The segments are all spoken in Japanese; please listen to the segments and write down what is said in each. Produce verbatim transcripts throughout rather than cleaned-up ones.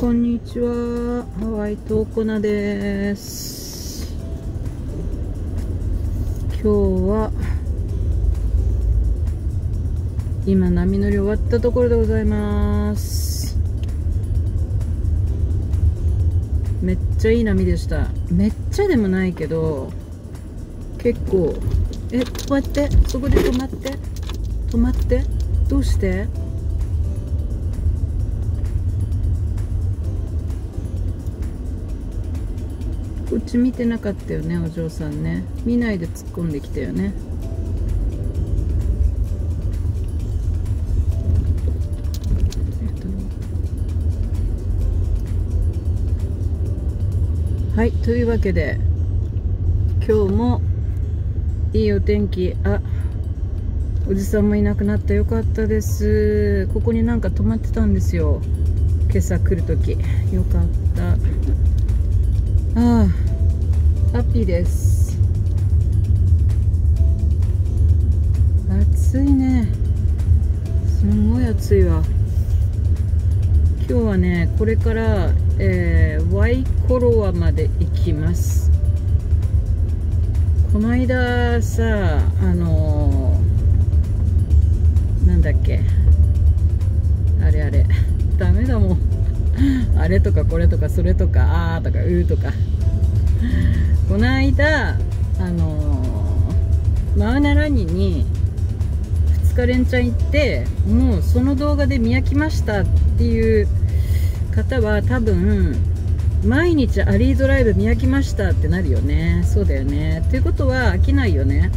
こんにちは、ハワイトーコナです。今日は今波乗り終わったところでございます。めっちゃいい波でした。めっちゃでもないけど結構。え、止まって、そこで止まって止まって。どうして？こっち見てなかったよね、お嬢さんね。見ないで突っ込んできたよね。はい、というわけで今日もいいお天気。あ、おじさんもいなくなった。よかったです。ここになんか止まってたんですよ、今朝来るとき。よかった。ああ、ハッピーです。暑いね、すごい暑いわ。今日はね、これから、えー、ワイコロアまで行きます。この間さ、あのー、なんだっけ、あれあれダメだもんあれとかこれとかそれとかあーとかうーとかこの間、あのー、マウナラニにふつか連チャン行って、もうその動画で見飽きましたっていう方は多分毎日アリードライブ見飽きましたってなるよね。そうだよね。っていうことは飽きないよね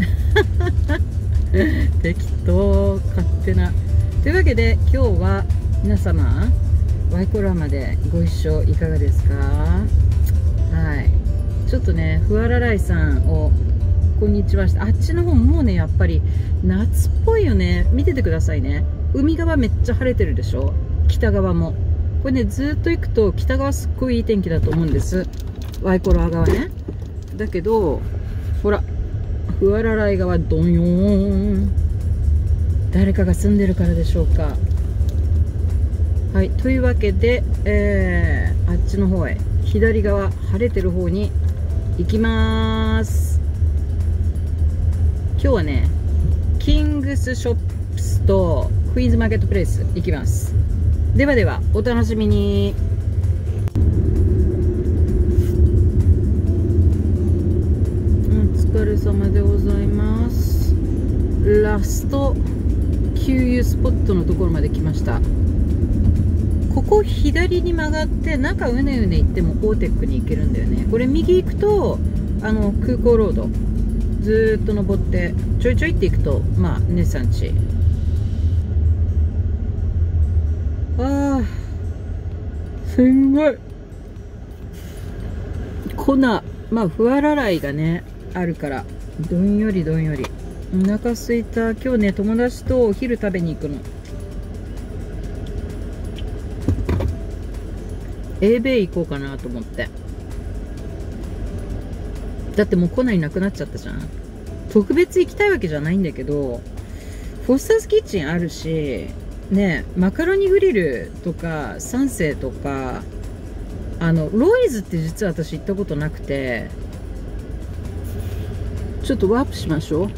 適当、勝手な。というわけで今日は皆様ワイコロアまでご一緒いかがですか？はい、ちょっとね、ふわららいさんをこんにちはして、あっちの方もうね、やっぱり夏っぽいよね。見ててくださいね。海側めっちゃ晴れてるでしょ。北側もこれね、ずっと行くと北側すっごいいい天気だと思うんです、ワイコロア側ね。だけどほら、ふわららい側ドンヨーン、誰かが住んでるからでしょうか。はい、というわけで、えー、あっちの方へ、左側晴れてる方に行きます。今日はね、キングスショップスとクイーンズマーケットプレイス行きます。ではではお楽しみに。お疲れ様でございます。ラスト給油スポットのところまで来ました。ここ左に曲がって中うねうね行ってもオーテックに行けるんだよね。これ右行くとあの空港ロードずーっと登ってちょいちょいって行くと、まあネッサンチ。ああ、すんごい粉、まあふわららいがねあるからどんよりどんより。お腹すいた。今日ね、友達とお昼食べに行くの。エーベイ行こうかなと思って。だってもう来ないなくなっちゃったじゃん。特別行きたいわけじゃないんだけど、フォスターズキッチンあるしね、マカロニグリルとかサンセイとか、あのロイズって実は私行ったことなくて、ちょっとワープしましょう。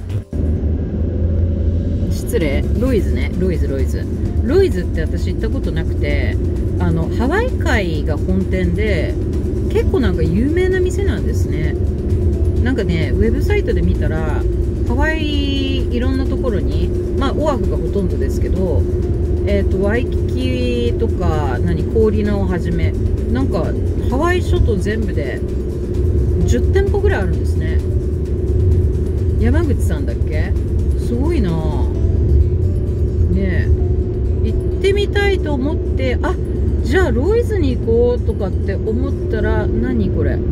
失礼、ロイズね、ロイズロイズロイズって私行ったことなくて、あのハワイ会が本店で結構なんか有名な店なんですね。なんかね、ウェブサイトで見たらハワイいろんなところに、まあオアフがほとんどですけど、えーとワイキキとか何コーリナをはじめ、なんかハワイ諸島全部でじゅってんぽぐらいあるんですね。山口さんだっけ、すごいなね。え行ってみたいと思って、あ、じゃあロイズに行こうとかって思ったら、何これ、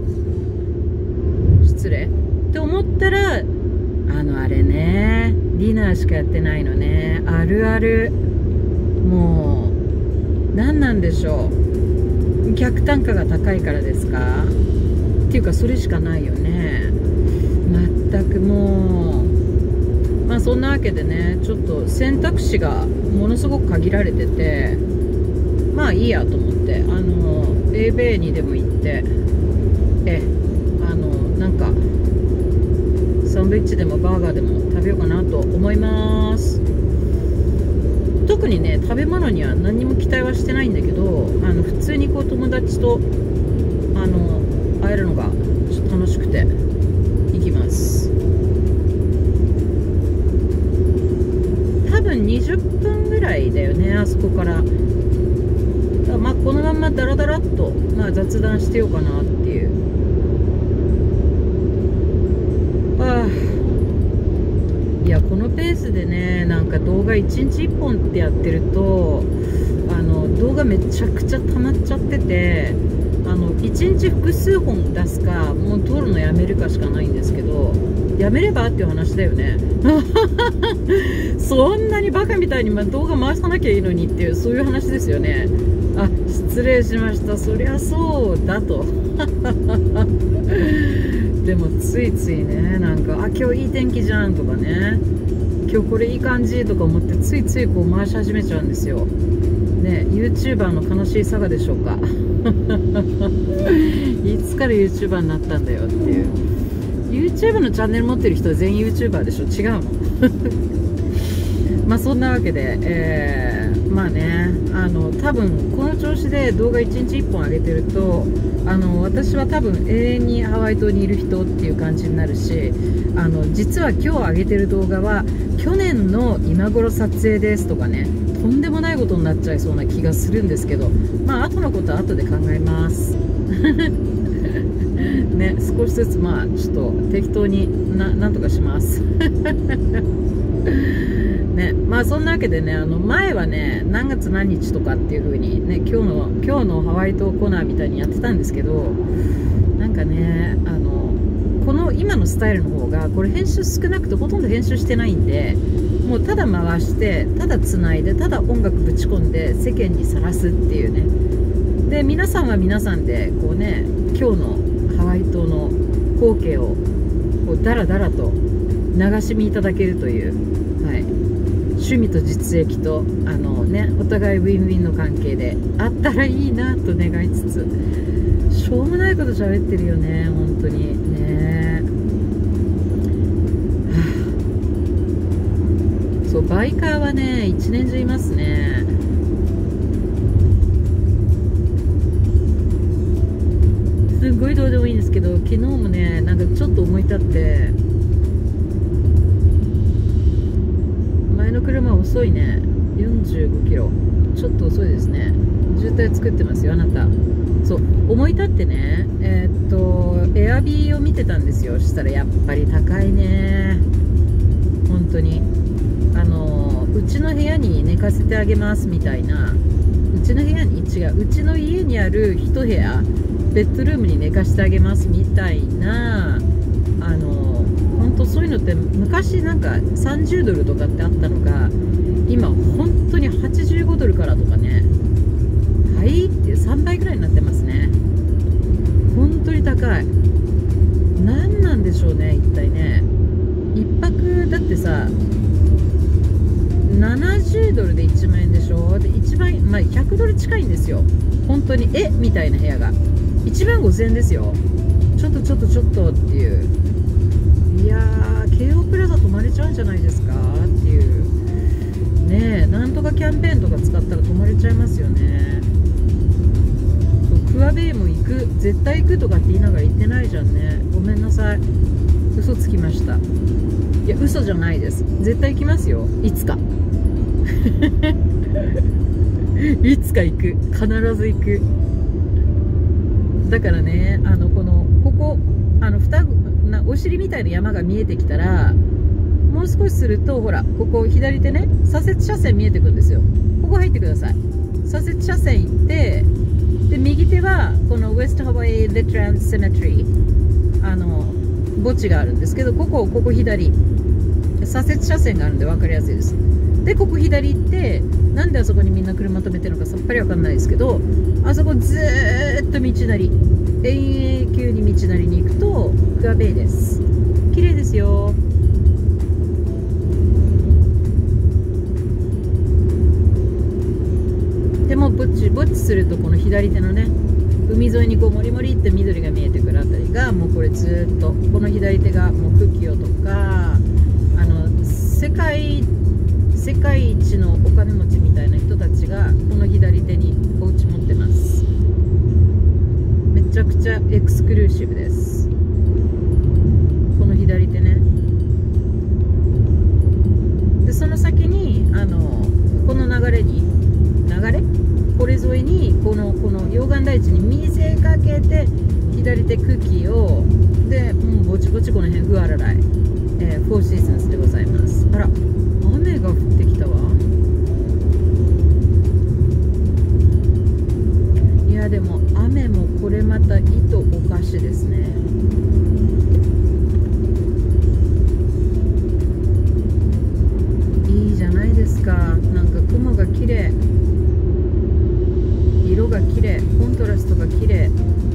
失礼って思ったら、あのあれね、ディナーしかやってないのね。あるある。もう何なんでしょう、客単価が高いからですかっていうか、それしかないよね。全くもう、まあそんなわけでね、ちょっと選択肢がものすごく限られてて、 まあいいやと思って、あのエーベイにでも行って、えあのなんかサンドイッチでもバーガーでも食べようかなと思います。特にね食べ物には何にも期待はしてないんだけど、あの普通にこう友達とあの会えるのがちょっと楽しくて行きます。多分にじゅっぷんぐらいだよね、あそこから。まあこのまんまダラダラっと、まあ、雑談してようかなっていう。ああ、いやこのペースでねなんか動画いちにちいっぽんってやってると、あの動画めちゃくちゃ溜まっちゃってて、あのいちにち複数本出すかもう撮るのやめるかしかないんですけど、やめればっていう話だよねそんなにバカみたいに動画回さなきゃいいのにっていう、そういう話ですよね。あ、失礼しました。そりゃそうだとでもついついね、なんかあ今日いい天気じゃんとかね、今日これいい感じとか思ってついついこう回し始めちゃうんですよね。 YouTuber の悲しいさがでしょうかいつから YouTuber になったんだよっていう。 YouTube のチャンネル持ってる人は全員 YouTuber でしょ、違うのまあそんなわけで、えー、まあね、あの多分この調子で動画いちにちいっぽん上げてると、あの私は多分永遠にハワイ島にいる人っていう感じになるし、あの実は今日上げてる動画は去年の今頃撮影ですとかね、とんでもないことになっちゃいそうな気がするんですけど、まあ後のことは後で考えますね、少しずつまあちょっと適当に な, なんとかしますね、まあそんなわけでね、あの前はね何月何日とかっていう風にね、今日の今日のハワイ島コーナーみたいにやってたんですけど、なんかね、あのこの今のスタイルの方がこれ編集少なくてほとんど編集してないんで、もうただ回してただつないでただ音楽ぶち込んで世間にさらすっていうね。で皆さんは皆さんでこうね、今日のハワイ島の光景をこうダラダラと流し見いただけるという、はい、趣味と実益とあの、ね、お互いウィンウィンの関係であったらいいなと願いつつ、しょうもないこと喋ってるよね本当にね。はあ、そうバイカーはね一年中いますね。すごいどうでもいいんですけど、昨日もねなんかちょっと思い立って、前の車遅いね、よんじゅうごキロ、ちょっと遅いですね。渋滞作ってますよあなた。そう思い立ってね、えー、っとエアビーを見てたんですよ。したらやっぱり高いね本当に。あのうちの部屋に寝かせてあげますみたいな、うちの部屋に違ううちの家にある一部屋ベッドルームに寝かしてあげますみたいな、あの本当そういうのって昔なんかさんじゅうドルとかってあったのが、今本当にはちじゅうごドルからとかね、はいっていうさんばいぐらいになってますね。本当に高い。何なんでしょうね一体ね。一泊だってさななじゅうドルでいちまんえんでしょ。で一番、まあ、ひゃくドル近いんですよ本当に。えみたいな部屋がいちまんごせんえんですよ。ちょっとちょっとちょっとっていう。いやー京王プラザ泊まれちゃうんじゃないですかっていうね。えなんとかキャンペーンとか使ったら泊まれちゃいますよね。クワベイも行く、絶対行くとかって言いながら行ってないじゃんね。ごめんなさい、嘘つきました。いや嘘じゃないです、絶対行きますよいつかいつか行く、必ず行く。だからね、あのこのここあの双なお尻みたいな山が見えてきたら、もう少しするとほらここ左手ね、左折車線見えてくるんですよ。ここ入ってください。左折車線行って、で右手はこのウェストハワイ・レトラン・セメトリー、あの墓地があるんですけど、ここここ左左折車線があるんで分かりやすいです。でここ左行って、なんであそこにみんな車止めてるのかさっぱり分かんないですけど、あそこずーっと道なり永久に道なりに行くとクアベイです。綺麗ですよ。でもブっちぼっちするとこの左手のね海沿いにこうもりもりって緑が見えてくるあたりがもうこれずっとこの左手がもうクキオとかあの世界世界一のお金持ちみたいな人たちがこの左手にお家持ってます。めちゃくちゃエクスクルーシブです。この左手ね。でその先にあのこの流れに流れこれ沿いにこのこの溶岩台地に見せかけて左手茎をでもうぼちぼちこの辺フアラライ、えー、フォーシーズンズでございます。あら雨が降ってきたわ。いやでも雨もこれまたいとおかしですね。いいじゃないですか。なんか雲が綺麗、色が綺麗、コントラストが綺麗。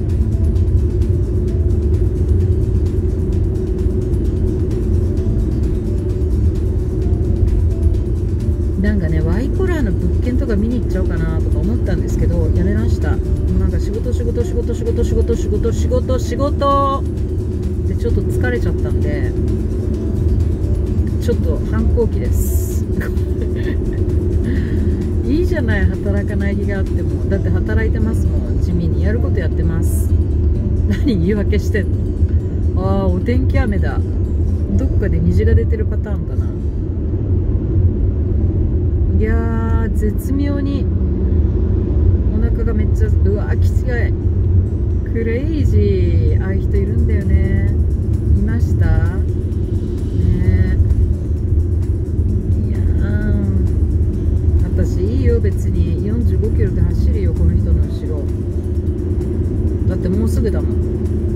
なんかねワイコラーの物件とか見に行っちゃおうかなとか思ったんですけどやめました。もうなんか仕事仕事仕事仕事仕事仕事仕事仕事でちょっと疲れちゃったんでちょっと反抗期ですいいじゃない働かない日があっても。だって働いてますもん。地味にやることやってます。何言い訳してんの。ああお天気雨だ。どっかで虹が出てるパターンかな。いやー絶妙にお腹がめっちゃうわきついクレイジー。ああいう人いるんだよね。いましたね。いやー私いいよ別によんじゅうごキロで走るよこの人の後ろ。だってもうすぐだもん。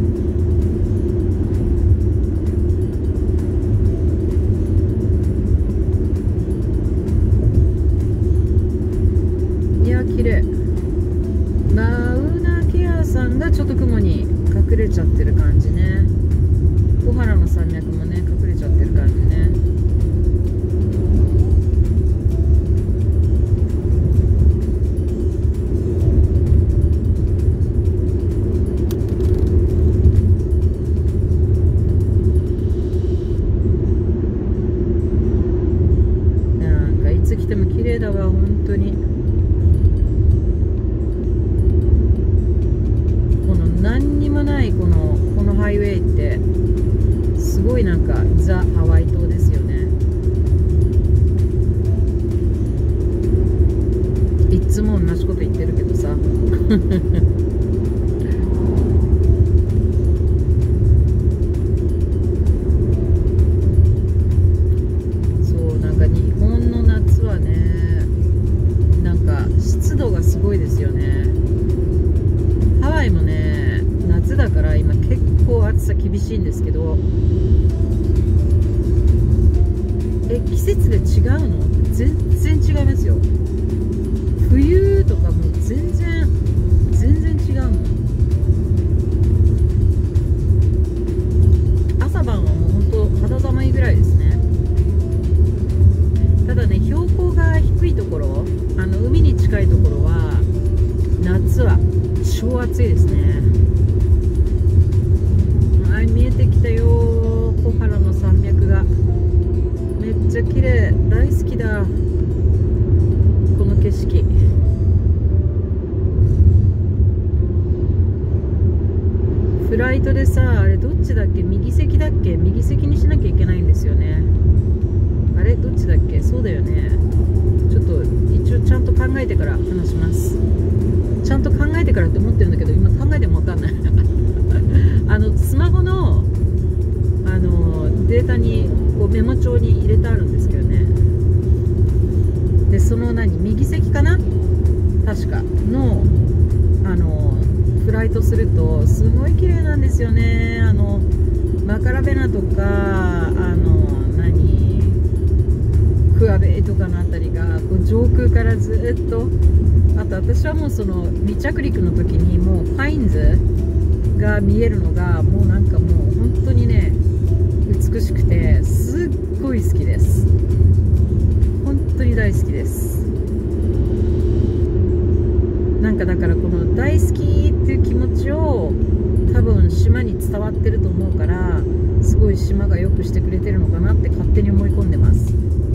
綺麗。マウナケアさんがちょっと雲に隠れちゃってる感じね。小原の山脈もね隠れちゃってる感じね。なんかいつ来ても綺麗だわ本当に。何にもないこのこのハイウェイってすごいなんかザ・ハワイ島ですよね。いつも同じこと言ってるけどさそうなんか日本の夏はねなんか湿度がすごいですよね。ハワイもね夏だから今結構暑さ厳しいんですけど、え季節で違うの？全然違いますよ。冬とかもう全然全然違うもん。朝晩はもう本当肌寒いぐらいですね。ただね標高が低いところあの海に近いところは夏は超暑いですね。はい見えてきたよ小原の山脈が。めっちゃ綺麗大好きだこの景色。フライトでさあれどっちだっけ右席だっけ右席にしなきゃいけないんですよね。あれどっちだっけそうだよね。ちょっと一応ちゃんと考えてから話します。ちゃんと考えてからって思ってるんだけど今考えても分かんないあのスマホの、あのデータにこうメモ帳に入れてあるんですけどね。でその何右席かな確かのあのフライトするとすごい綺麗なんですよね。あのマカラベナとかあの何クアベイとかのあたりがこう上空からずっと。あと私はもうその離着陸の時にもうファインズが見えるのがもうなんかもう本当にね美しくてすっごい好きです。本当に大好きです。 触ってると思うから、すごい島が良くしてくれてるのかなって勝手に思い込んでます。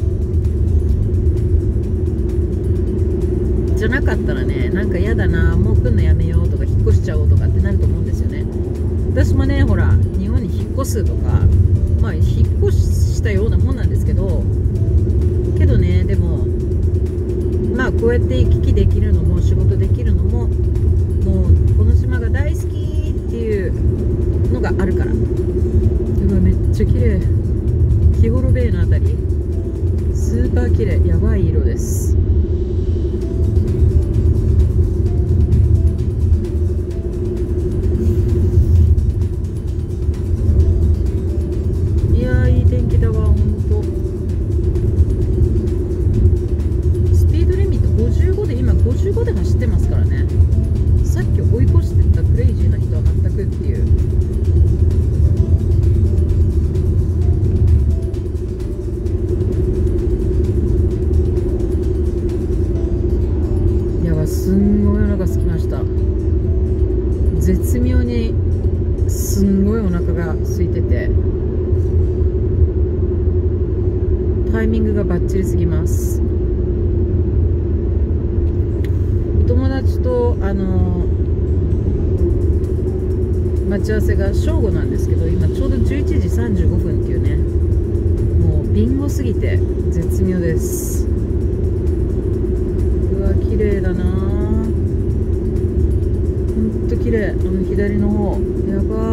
じゃなかったらね、なんか嫌だな、もう来んのやめようとか引っ越しちゃおうとかってなると思うんですよね。私もね、ほら日本に引っ越すとか、まあ引っ越したようなもんなんですけどけどね、でもまあこうやって行き来できるのも仕事できるのも、もうこの島が大好きっていうのがあるから。うわめっちゃ綺麗、キホロベイのあたりスーパー綺麗、やばい色です。いやーいい天気だわ、ほんと。スピードリミットごじゅうごで、今ごじゅうごで走ってますからね。さっき追い越してったクレイジーな人は全くっていう。やば、すんごいお腹空きました。絶妙にすんごいお腹が空いてて、タイミングがバッチリすぎます。お友達とあの待ち合わせが正午なんですけど、今ちょうどじゅういちじさんじゅうごふんっていうね、もうビンゴすぎて絶妙です。うわ綺麗だな、ほんと綺麗。あの左の方やば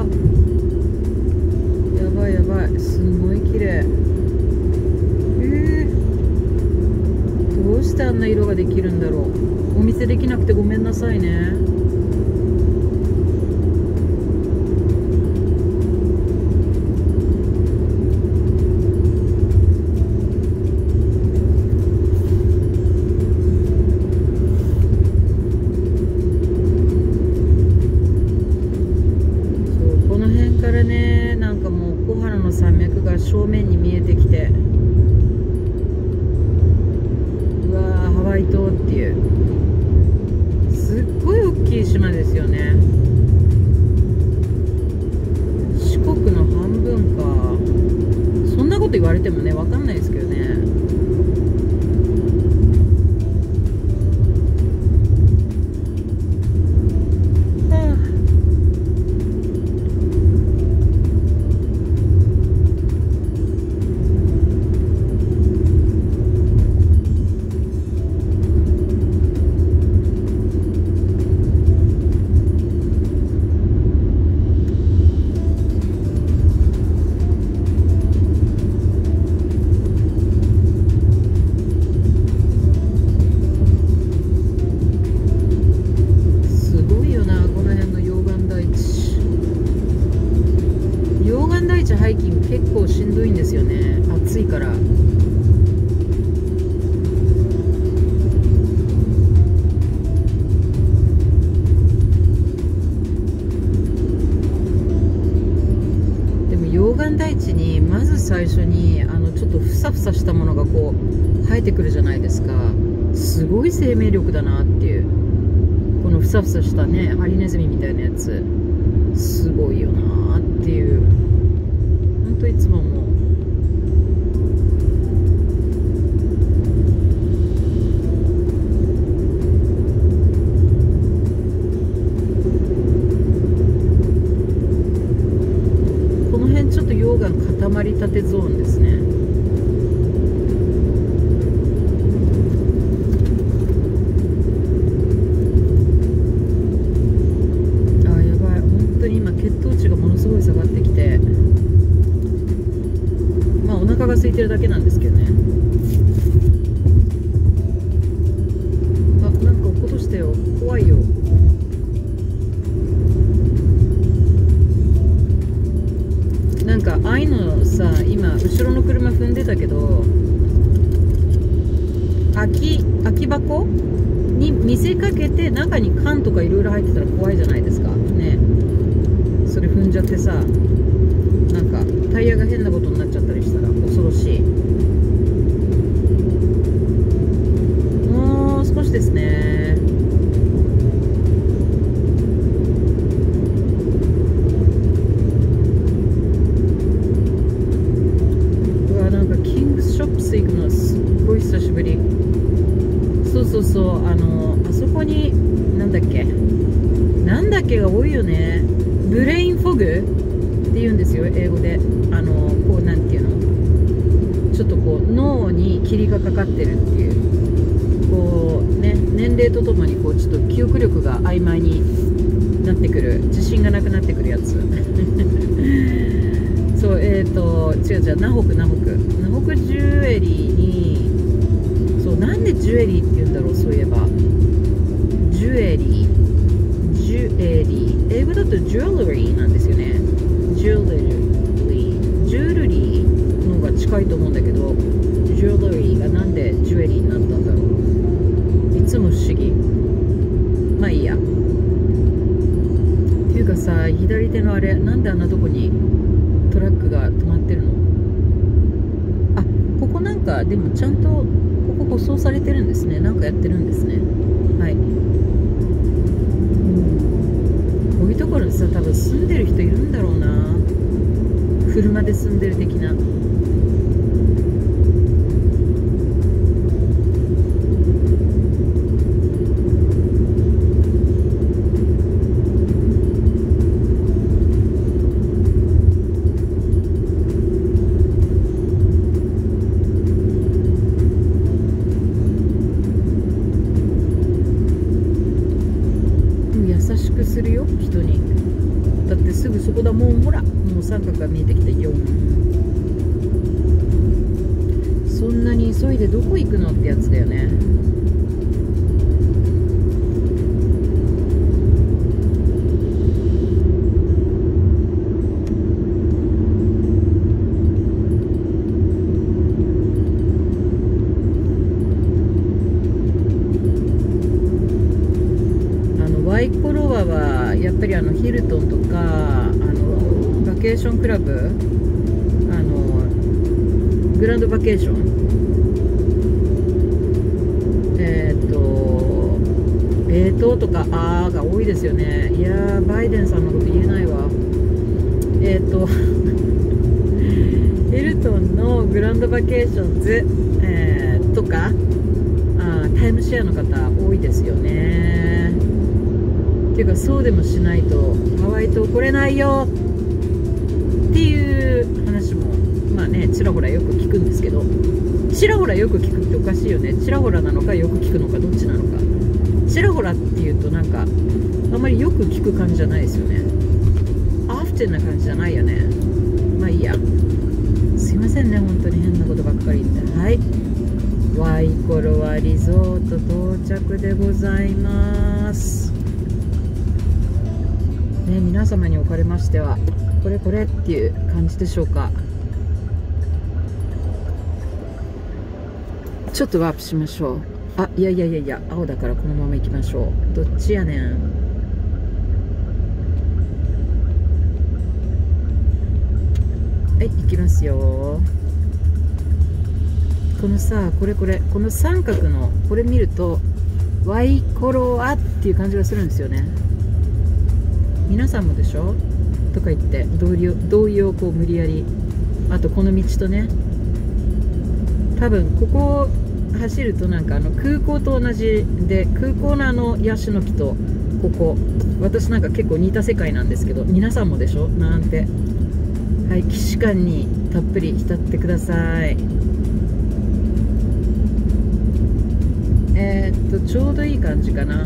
やばいやばい、すごい綺麗。えー、どうしてあんな色ができるんだろう。お見せできなくてごめんなさいね。正面に見えてきて、うわーハワイ島っていうすっごい大きい島ですよね。四国の半分か。そんなこと言われてもね、分かんないですけどね。ハイキング結構しんどいんですよね、暑いから。でも溶岩台地にまず最初にあのちょっとふさふさしたものがこう生えてくるじゃないですか。すごい生命力だなっていう、このふさふさしたねハリネズミみたいなやつ、すごいよなっていう。ほんといつももうこの辺ちょっと溶岩固まりたてゾーンですね。あ、やばい、本当に今血糖値がものすごい下がってきて、まあお腹が空いてるだけなんですけどね。あ、なんか落っことしたよ、怖いよ。なんかああいうのさ、今後ろの車踏んでたけど、空き空き箱に見せかけて中に缶とかいろいろ入ってたら怖いじゃないですかね。それ踏んじゃってさ、なんかタイヤが変なことになっちゃったりしたら恐ろしい。もう少しですね。 そうそう、あのあそこになんだっけなんだっけが多いよね。ブレインフォグって言うんですよ、英語で。あのこうなんていうの、ちょっとこう脳に霧がかかってるっていう、こうね、年齢とともにこうちょっと記憶力が曖昧になってくる、自信がなくなってくるやつそう、えっ、ー、と違う違う、南北南北南北ジュエリーに、そう、なんでジュエリーって言うんだろう、そういえばジュエリージュエリー、英語だとジュエリーなんですよね。ジュエリー、ジュエリーの方が近いと思うんだけど、ジュエリーがなんでジュエリーになったんだろう、いつも不思議。まあいいや。っていうかさ、左手のあれ、なんであんなとこにトラックが止まってるの？あ、ここなんかでもちゃんとここ舗装されてるんですね。なんかやってるんですね。はい。こういうところにさ、多分住んでる人いるんだろうな。車で住んでる的な。優しくするよ、人に。だってすぐそこだもん、ほら、もう三角が見えてきたよ。そんなに急いでどこ行くのってやつだよね。ワイコロアはやっぱりあのヒルトンとか、あのバケーションクラブ、あのグランドバケーション、えっ、ー、とえーととかあーが多いですよね。いやー、バイデンさんのこと言えないわ。えっ、ー、とヒルトンのグランドバケーションズ、えー、とかあタイムシェアの方多いですよね。っていうか、そうでもしないとハワイ島来れないよっていう話もまあね、ちらほらよく聞くんですけど、ちらほらよく聞くっておかしいよね。ちらほらなのかよく聞くのかどっちなのか。ちらほらっていうとなんかあんまりよく聞く感じじゃないですよね。アフテンな感じじゃないよね。まあいいや、すいませんね、本当に変なことばっかり言って。はい、ワイコロアリゾート到着でございますね。皆様におかれましてはこれこれっていう感じでしょうか。ちょっとワープしましょう。あ、いやいやいやいや、青だからこのまま行きましょう。どっちやねん。はい、行きますよ。このさ、これこれこの三角のこれ見るとワイコロアっていう感じがするんですよね。皆さんもでしょとか言って同意を同意をこう無理やり。あとこの道とね、多分ここを走るとなんかあの空港と同じで、空港のあのヤシの木とここ、私なんか結構似た世界なんですけど、皆さんもでしょなんて。はい、既視感にたっぷり浸ってください。えー、っとちょうどいい感じかな。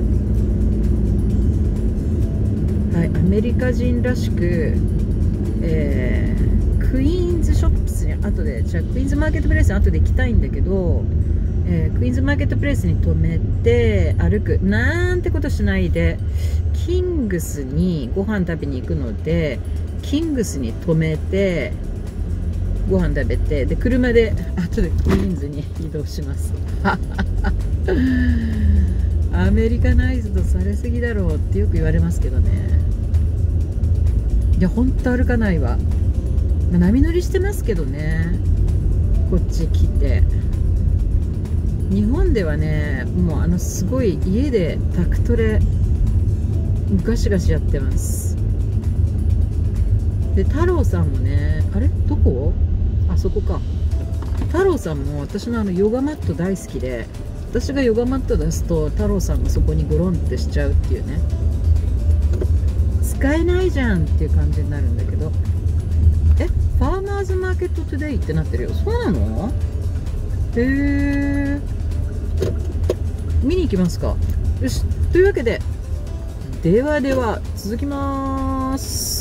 はい、アメリカ人らしく、えー、クイーンズショップスに後で、じゃあクイーンズマーケットプレイスに後で行きたいんだけど、えー、クイーンズマーケットプレイスに止めて歩くなんてことしないで、キングスにご飯食べに行くので、キングスに止めてご飯食べて、で車で後でクイーンズに移動しますアメリカナイズドされすぎだろうってよく言われますけどね。いやほんと歩かないわ。まあ、波乗りしてますけどね、こっち来て。日本ではね、もうあのすごい家でタクトレガシガシやってます。で太郎さんもね、あれどこ、あそこか。太郎さんも私のあのヨガマット大好きで、 私がヨガマット出すと太郎さんがそこにゴロンってしちゃうっていうね、使えないじゃんっていう感じになるんだけど、えファーマーズマーケットトゥデイってなってるよ。そうなの？へえ、見に行きますか。よし、というわけでではでは続きます。